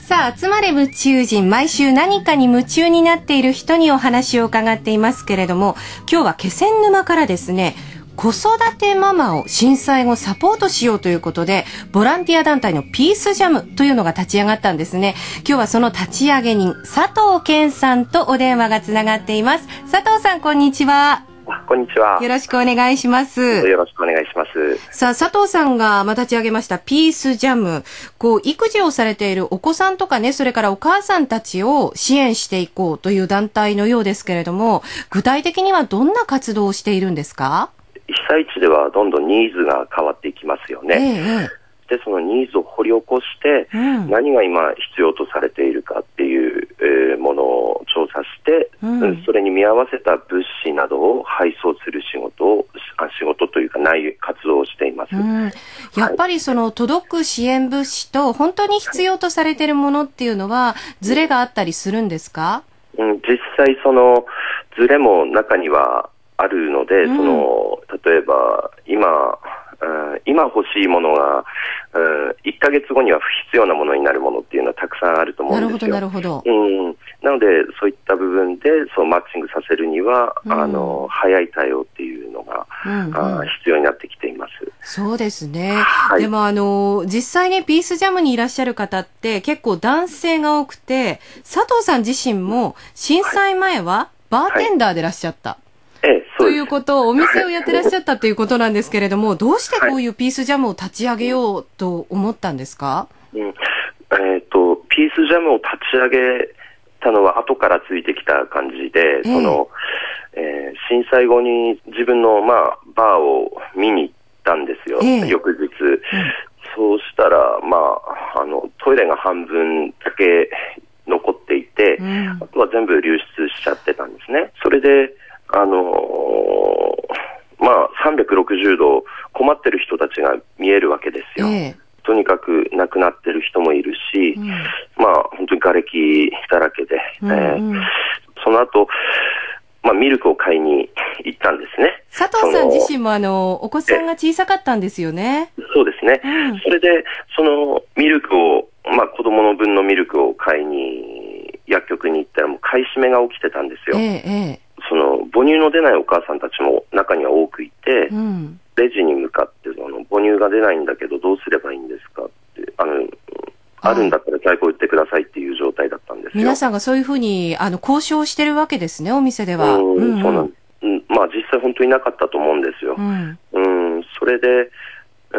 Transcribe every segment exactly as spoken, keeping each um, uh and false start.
さあ、集まれ夢中人、毎週何かに夢中になっている人にお話を伺っていますけれども、今日は気仙沼からですね、子育てママを震災後サポートしようということで、ボランティア団体のピースジャムというのが立ち上がったんですね。今日はその立ち上げ人、佐藤健さんとお電話がつながっています。佐藤さん、こんにちは。 こんにちは。 よろしくお願いします。 よろしくお願いします。 さあ、佐藤さんが立ち上げましたピースジャム。こう、育児をされているお子さんとかね、それからお母さんたちを支援していこうという団体のようですけれども、具体的にはどんな活動をしているんですか？ 被災地ではどんどんニーズが変わっていきますよね。 ええ、 で、そのニーズを掘り起こして、うん、何が今必要とされているかっていう、えー、ものを調査して、うん、それに見合わせた物資などを配送する仕事を、仕事というか内容、活動をしています。うん、 やっぱりその届く支援物資と本当に必要とされているものっていうのはズレがあったりするんですか？ うん、実際そのズレも中にはあるので、うん、その例えば今うん、今欲しいものが、うん、いっかげつごには不必要なものになるものっていうのはたくさんあると思うんですよ。 なるほど、なるほど。 うん、なのでそういった部分でそうマッチングさせるには、うん、あの早い対応っていうのが、うんうん、あ必要になってきています。 そうですね。はい、でもあの実際ね、ピースジャムにいらっしゃる方って結構男性が多くて、佐藤さん自身も震災前はバーテンダーでいらっしゃった。はいはい、ええ、 ということをお店をやってらっしゃったということなんですけれども、どうしてこういうピースジャムを立ち上げようと思ったんですか？ うん、えーと、ピースジャムを立ち上げたのは後からついてきた感じで、えーそのえー、震災後に自分の、まあ、バーを見に行ったんですよ、えー、翌日、うん、そうしたら、まあ、あのトイレが半分だけ残っていて、うん、あとは全部流出しちゃってたんですね。それであのー、まあ、さんびゃくろくじゅうど困ってる人たちが見えるわけですよ。えー、とにかく亡くなってる人もいるし、うん、まあ、本当に瓦礫だらけで、うんうん、えー、その後、まあ、ミルクを買いに行ったんですね。 佐藤さん自身もあのお子さんが小さかったんですよね。 そうですね。うん、それで、そのミルクを、まあ、子供の分のミルクを買いに薬局に行ったらもう買い占めが起きてたんですよ。えーえーその母乳の出ないお母さんたちも中には多くいて、うん、レジに向かってその母乳が出ないんだけどどうすればいいんですかって、あのあるんだったら在庫売ってくださいっていう状態だったんですよ。 皆さんがそういうふうにあの交渉してるわけですね、お店では。 うん、うん、そうなん、うん、まあ実際本当になかったと思うんですよ。うん、うん、それで、うん、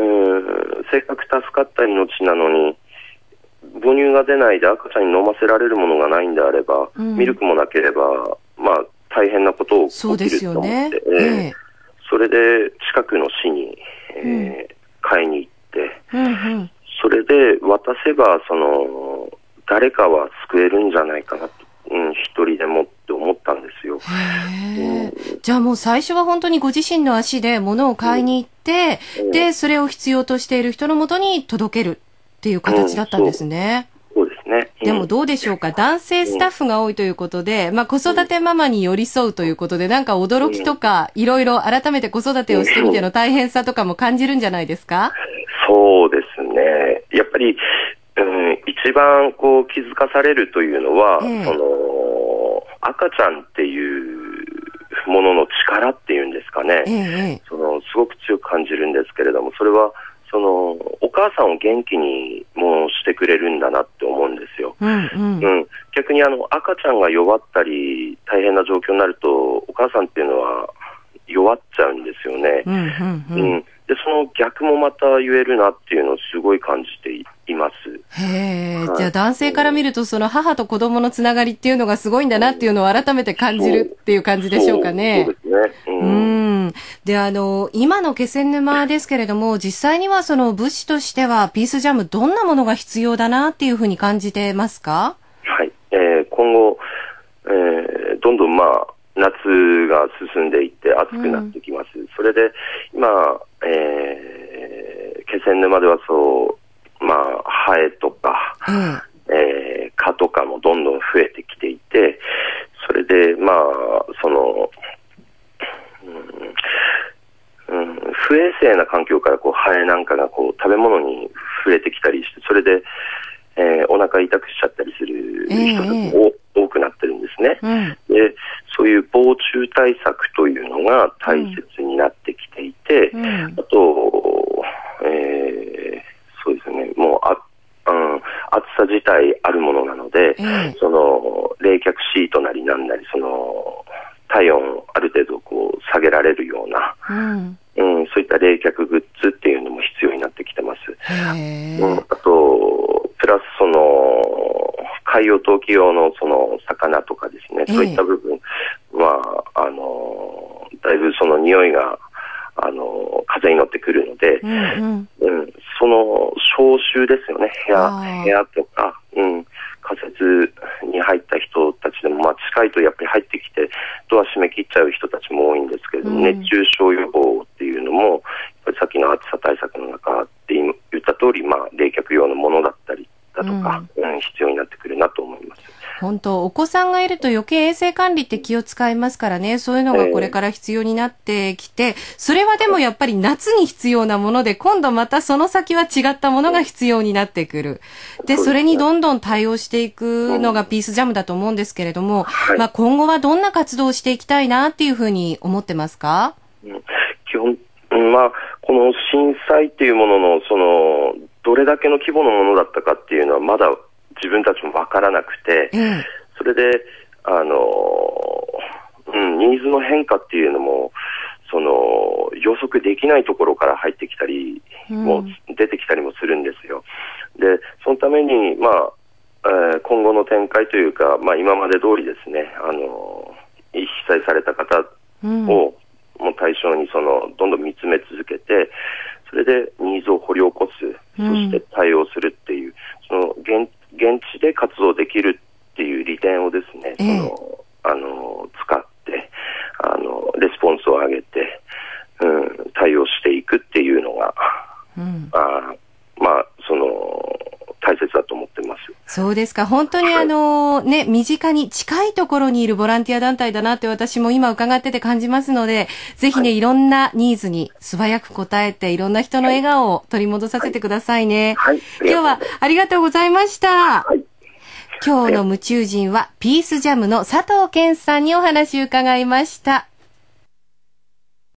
せっかく助かった命なのに母乳が出ないで赤ちゃんに飲ませられるものがないんであれば、うん、ミルクもなければまあ大変なことを起きると思って、ねえーえー、それで近くの市に、えーうん、買いに行って、うんうん、それで渡せばその誰かは救えるんじゃないかなと、うん、一人でもって思ったんですよ。 へうん、じゃあもう最初は本当にご自身の足で物を買いに行って、うん、でそれを必要としている人のもとに届けるっていう形だったんですね。 うんそうですね。 でもどうでしょうか、男性スタッフが多いということで、まあ、子育てママに寄り添うということで、なんか驚きとか、いろいろ改めて子育てをしてみての大変さとかも感じるんじゃないですか？ そうですね。やっぱり、うん、一番こう気づかされるというのは、ええ、その赤ちゃんっていうものの力っていうんですかね、ええ、そのすごく強く感じるんですけれども、それはそのお母さんを元気にもしてくれるんだなって思うんですよ。うんうんうん、逆にあの赤ちゃんが弱ったり大変な状況になるとお母さんっていうのは弱っちゃうんですよね。うんうんうんうん、でその逆もまた言えるなっていうのをすごい感じています。 へー、はい、じゃあ男性から見るとその母と子供のつながりっていうのがすごいんだなっていうのを改めて感じるっていう感じでしょうかね。 そうですね。うんうんであの今の気仙沼ですけれども、実際にはその物資としてはピースジャムどんなものが必要だなっていうふうに感じてますか？ はい、えー、今後、えー、どんどんまあ夏が進んでいって暑くなってきます。うん、それで今、えー、気仙沼ではそうまあハエとか、うんえー、蚊とかもどんどん増えてきていて、それでまあそのうん、不衛生な環境からこうハエなんかがこう食べ物に触れてきたりして、それで、えー、 お腹痛くしちゃったりする人たちも多くなってるんですね。 うん、 で、そういう防虫対策というのが大切になってきていて、うん、あと、えー、そうですね、もうあ、うん、暑さ自体あるものなので、うん、その冷却シートなりなんなり、その体温をある程度こう下げられるような、うんうん、そういった冷却グッズっていうのも必要になってきてます。へー、うん、あとプラスその海洋投棄用のその魚とかですね、そういった部分はあのだいぶその匂いがあの風に乗ってくるので、うんうんうん、その消臭ですよね、部屋部屋とか、うん、仮設に入った人たちでも、まあ、近いとやっぱり入ってきてドア閉め切っちゃう人たちも多いんですけれども、うん、熱中症予防っていうのもやっぱりさっきの暑さ対策の中って言った通り、まあ、冷却用のものだったりだとか、うんうん、必要になってくるなと思います。 本当、お子さんがいると余計衛生管理って気を使いますからね、そういうのがこれから必要になってきて、えー、それはでもやっぱり夏に必要なもので、今度またその先は違ったものが必要になってくる。で、それにどんどん対応していくのがピースジャムだと思うんですけれども、はい、まあ今後はどんな活動をしていきたいなっていうふうに思ってますか？ うん、基本、まあ、この震災っていうものの、その、どれだけの規模のものだったかっていうのはまだ自分たちも分からなくて、うん、それで、あの、うん、ニーズの変化っていうのも、その、予測できないところから入ってきたり、も出てきたりもするんですよ。で、そのために、まあ、えー、今後の展開というか、まあ今まで通りですね、あの、被災された方を、うん、もう対象にその、どんどん見つめ続けて、それでニーズを掘り起こす、そして対応するっていう、その現、現地で活動できるっていう利点をですね、ええ、そのあの使ってあのレスポンスを上げて、うん、対応していくっていうのが、うん、あまあその大切だと思ってます。 そうですか。本当にあの、はい、ね、身近に近いところにいるボランティア団体だなって私も今伺ってて感じますので、ぜひね、はい、いろんなニーズに素早く応えて、いろんな人の笑顔を取り戻させてくださいね。はいはい、今日はありがとうございました。はい、今日の夢中人はピースジャムの佐藤健さんにお話を伺いました。